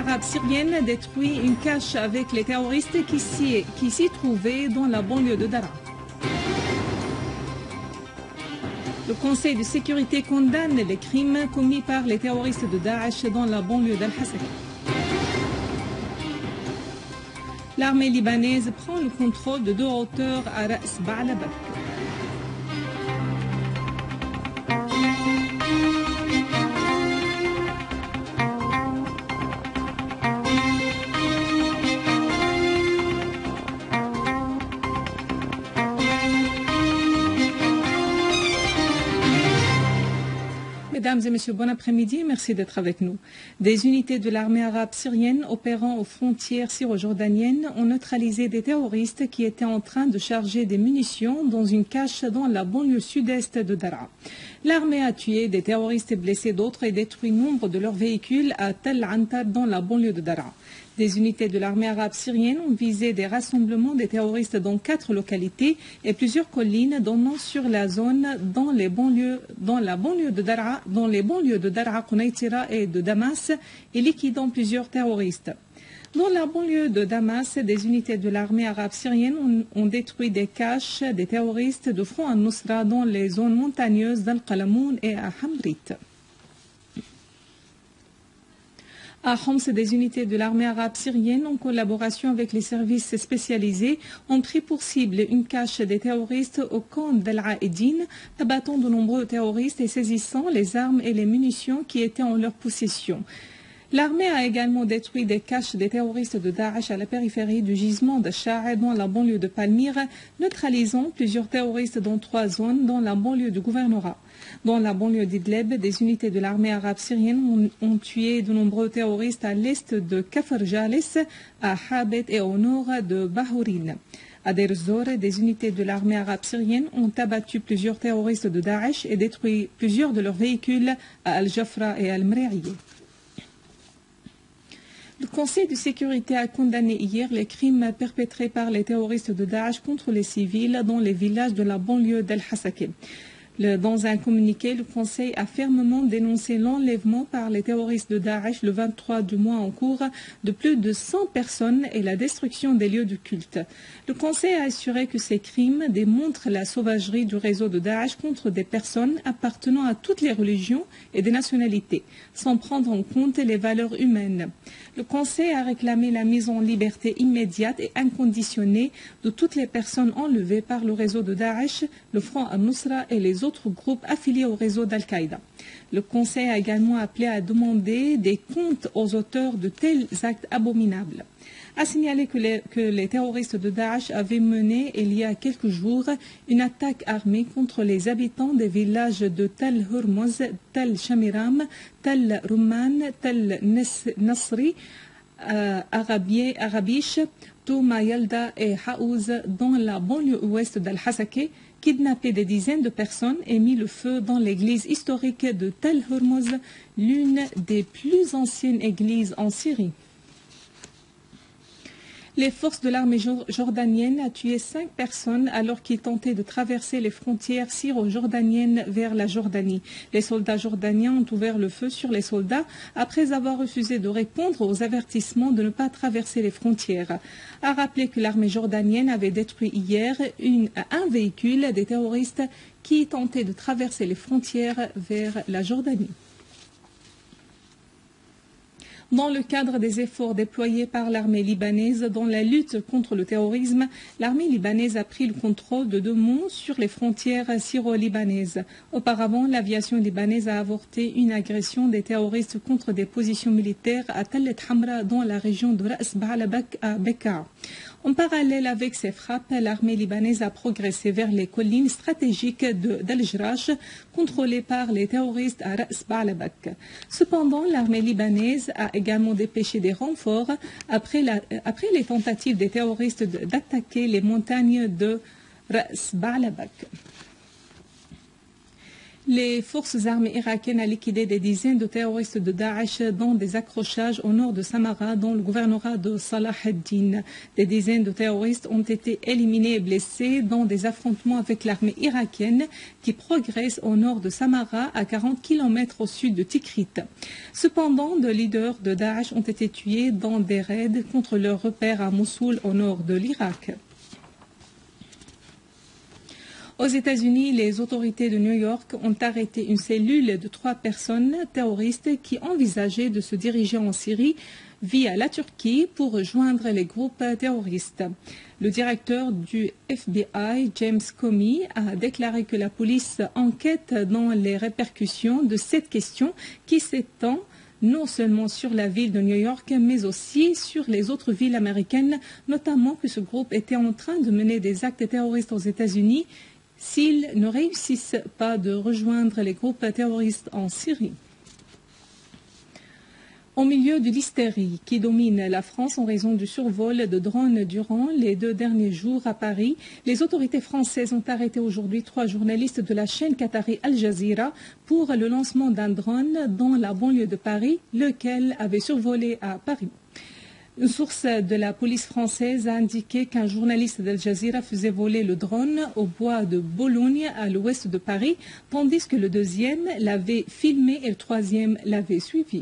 arabe syrienne détruit une cache avec les terroristes qui s'y trouvaient dans la banlieue de Daraa. Le Conseil de sécurité condamne les crimes commis par les terroristes de Daesh dans la banlieue d'Al-Hasaka. L'armée libanaise prend le contrôle de 2 hauteurs à Ras Ba'alabak. Mesdames et messieurs, bon après-midi, merci d'être avec nous. Des unités de l'armée arabe syrienne opérant aux frontières syro-jordaniennes ont neutralisé des terroristes qui étaient en train de charger des munitions dans une cache dans la banlieue sud-est de Daraa. L'armée a tué des terroristes et blessé d'autres et détruit nombre de leurs véhicules à Tel Antar dans la banlieue de Daraa. Des unités de l'armée arabe syrienne ont visé des rassemblements des terroristes dans 4 localités et plusieurs collines donnant sur la zone dans la banlieue de Daraa, Quneitira et de Damas et liquidant plusieurs terroristes. Dans la banlieue de Damas, des unités de l'armée arabe syrienne ont détruit des caches des terroristes de Front al-Nusra dans les zones montagneuses d'Al-Qalamoun et à Hamrit. À Homs, des unités de l'armée arabe syrienne, en collaboration avec les services spécialisés, ont pris pour cible une cache des terroristes au camp d'Al-Aïdine, abattant de nombreux terroristes et saisissant les armes et les munitions qui étaient en leur possession. L'armée a également détruit des caches des terroristes de Daesh à la périphérie du gisement de Sha'a dans la banlieue de Palmyre, neutralisant plusieurs terroristes dans 3 zones dans la banlieue du gouvernorat. Dans la banlieue d'Idleb, des unités de l'armée arabe syrienne ont tué de nombreux terroristes à l'est de Kafr Jalis, à Habet et au nord de Bahourin. À Deir ez-Zor, des unités de l'armée arabe syrienne ont abattu plusieurs terroristes de Daesh et détruit plusieurs de leurs véhicules à Al-Jafra et Al-Mra'iyeh. Le Conseil de sécurité a condamné hier les crimes perpétrés par les terroristes de Daesh contre les civils dans les villages de la banlieue d'Al-Hasaka. Dans un communiqué, le Conseil a fermement dénoncé l'enlèvement par les terroristes de Daesh le 23 du mois en cours de plus de 100 personnes et la destruction des lieux de culte. Le Conseil a assuré que ces crimes démontrent la sauvagerie du réseau de Daesh contre des personnes appartenant à toutes les religions et des nationalités, sans prendre en compte les valeurs humaines. Le Conseil a réclamé la mise en liberté immédiate et inconditionnée de toutes les personnes enlevées par le réseau de Daesh, le Front al-Nusra et les autres groupes affiliés au réseau d'Al-Qaïda. Le Conseil a également appelé à demander des comptes aux auteurs de tels actes abominables. A signalé que les terroristes de Daesh avaient mené il y a quelques jours une attaque armée contre les habitants des villages de Tel Hurmuz, Tel Shamiram, Tel Rumman, Tel Nasri, Arabish, Touma Yalda et Haouz dans la banlieue ouest d'Al-Hasaka, kidnappé des dizaines de personnes et mis le feu dans l'église historique de Tel Hurmuz, l'une des plus anciennes églises en Syrie. Les forces de l'armée jordanienne ont tué 5 personnes alors qu'ils tentaient de traverser les frontières syro-jordaniennes vers la Jordanie. Les soldats jordaniens ont ouvert le feu sur les soldats après avoir refusé de répondre aux avertissements de ne pas traverser les frontières. A rappelé que l'armée jordanienne avait détruit hier un véhicule des terroristes qui tentaient de traverser les frontières vers la Jordanie. Dans le cadre des efforts déployés par l'armée libanaise dans la lutte contre le terrorisme, l'armée libanaise a pris le contrôle de 2 monts sur les frontières syro-libanaises. Auparavant, l'aviation libanaise a avorté une agression des terroristes contre des positions militaires à Talet Hamra dans la région de Ras Ba'alabak à Bekaa. En parallèle avec ces frappes, l'armée libanaise a progressé vers les collines stratégiques d'Al-Jrash, contrôlées par les terroristes à Ras Ba'alabak. Cependant, l'armée libanaise a également dépêché des renforts après les tentatives des terroristes d'attaquer les montagnes de Ras Ba'alabak. Les forces armées irakiennes ont liquidé des dizaines de terroristes de Daesh dans des accrochages au nord de Samarra, dans le gouvernorat de Salah ad-Din. Des dizaines de terroristes ont été éliminés et blessés dans des affrontements avec l'armée irakienne qui progresse au nord de Samarra, à 40 km au sud de Tikrit. Cependant, des leaders de Daesh ont été tués dans des raids contre leurs repères à Mossoul, au nord de l'Irak. Aux États-Unis, les autorités de New York ont arrêté une cellule de 3 personnes terroristes qui envisageaient de se diriger en Syrie via la Turquie pour rejoindre les groupes terroristes. Le directeur du FBI, James Comey, a déclaré que la police enquête dans les répercussions de cette question qui s'étend non seulement sur la ville de New York, mais aussi sur les autres villes américaines, notamment que ce groupe était en train de mener des actes terroristes aux États-Unis s'ils ne réussissent pas de rejoindre les groupes terroristes en Syrie. Au milieu de l'hystérie qui domine la France en raison du survol de drones durant les 2 derniers jours à Paris, les autorités françaises ont arrêté aujourd'hui 3 journalistes de la chaîne qatari Al Jazeera pour le lancement d'un drone dans la banlieue de Paris, lequel avait survolé à Paris. Une source de la police française a indiqué qu'un journaliste d'Al Jazeera faisait voler le drone au bois de Boulogne, à l'ouest de Paris, tandis que le deuxième l'avait filmé et le troisième l'avait suivi.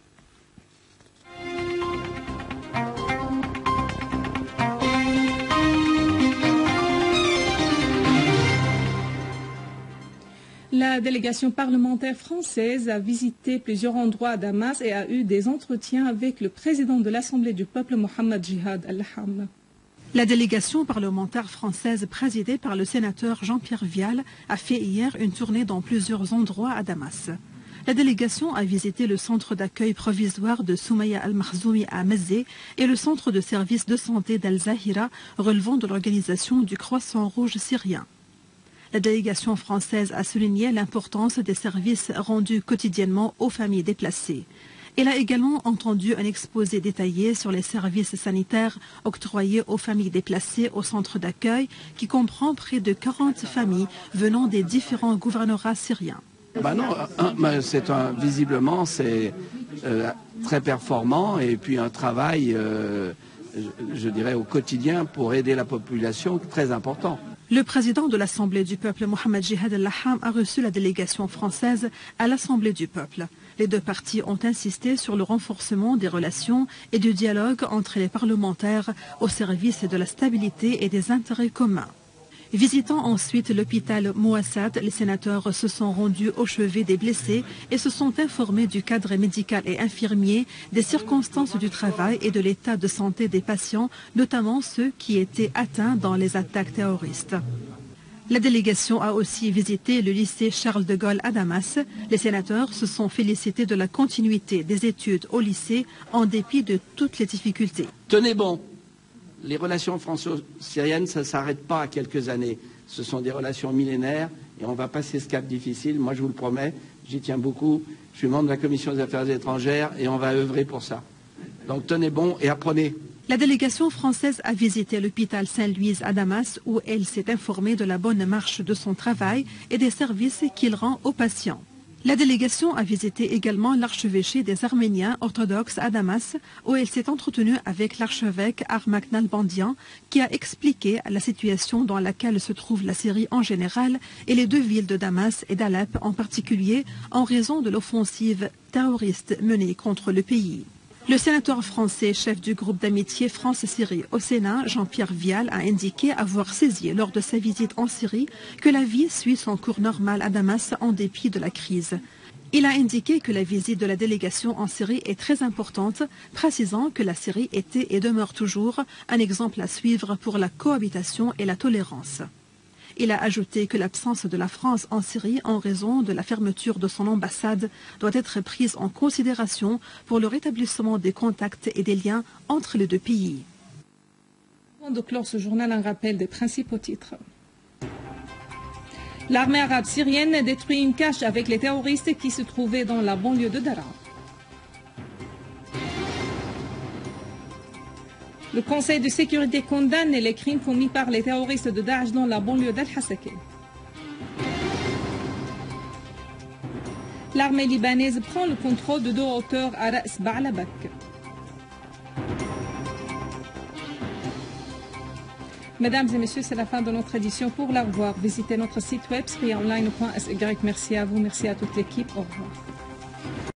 La délégation parlementaire française a visité plusieurs endroits à Damas et a eu des entretiens avec le président de l'Assemblée du peuple, Mohamed Jihad Al-Laham. La délégation parlementaire française présidée par le sénateur Jean-Pierre Vial a fait hier une tournée dans plusieurs endroits à Damas. La délégation a visité le centre d'accueil provisoire de Soumaya Al-Makhzoumi à Mezzé et le centre de service de santé d'Al-Zahira relevant de l'organisation du Croissant Rouge syrien. La délégation française a souligné l'importance des services rendus quotidiennement aux familles déplacées. Elle a également entendu un exposé détaillé sur les services sanitaires octroyés aux familles déplacées au centre d'accueil qui comprend près de 40 familles venant des différents gouvernorats syriens. Visiblement, c'est très performant et puis un travail, je dirais, au quotidien pour aider la population très important. Le président de l'Assemblée du peuple, Mohamed Jihad Al-Laham, a reçu la délégation française à l'Assemblée du peuple. Les 2 parties ont insisté sur le renforcement des relations et du dialogue entre les parlementaires au service de la stabilité et des intérêts communs. Visitant ensuite l'hôpital Mouassad, les sénateurs se sont rendus au chevet des blessés et se sont informés du cadre médical et infirmier, des circonstances du travail et de l'état de santé des patients, notamment ceux qui étaient atteints dans les attaques terroristes. La délégation a aussi visité le lycée Charles de Gaulle à Damas. Les sénateurs se sont félicités de la continuité des études au lycée en dépit de toutes les difficultés. Tenez bon! Les relations franco-syriennes, ça ne s'arrête pas à quelques années. Ce sont des relations millénaires et on va passer ce cap difficile. Moi, je vous le promets, j'y tiens beaucoup. Je suis membre de la Commission des Affaires étrangères et on va œuvrer pour ça. Donc tenez bon et apprenez. La délégation française a visité l'hôpital Saint-Louis à Damas où elle s'est informée de la bonne marche de son travail et des services qu'il rend aux patients. La délégation a visité également l'archevêché des Arméniens orthodoxes à Damas, où elle s'est entretenue avec l'archevêque Armak Nalbandian, qui a expliqué la situation dans laquelle se trouve la Syrie en général et les 2 villes de Damas et d'Alep en particulier, en raison de l'offensive terroriste menée contre le pays. Le sénateur français, chef du groupe d'amitié France-Syrie au Sénat, Jean-Pierre Vial, a indiqué avoir saisi lors de sa visite en Syrie que la vie suit son cours normal à Damas en dépit de la crise. Il a indiqué que la visite de la délégation en Syrie est très importante, précisant que la Syrie était et demeure toujours un exemple à suivre pour la cohabitation et la tolérance. Il a ajouté que l'absence de la France en Syrie en raison de la fermeture de son ambassade doit être prise en considération pour le rétablissement des contacts et des liens entre les 2 pays. Avant de clore ce journal, un rappel des principaux titres. L'armée arabe syrienne détruit une cache avec les terroristes qui se trouvaient dans la banlieue de Daraa. Le Conseil de sécurité condamne les crimes commis par les terroristes de Daesh dans la banlieue d'Al-Hasakeh. L'armée libanaise prend le contrôle de 2 hauteurs à Ras Ba'labak. Mesdames et messieurs, c'est la fin de notre édition. Pour la revoir, visitez notre site web srionline.sy. Merci à vous, merci à toute l'équipe. Au revoir.